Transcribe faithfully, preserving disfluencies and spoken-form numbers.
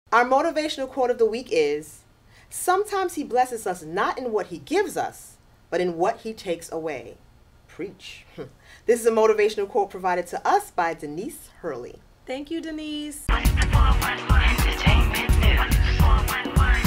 Our motivational quote of the week is, sometimes he blesses us not in what he gives us, but in what he takes away. Preach. This is a motivational quote provided to us by Denise Hurley. Thank you, Denise. Entertainment news.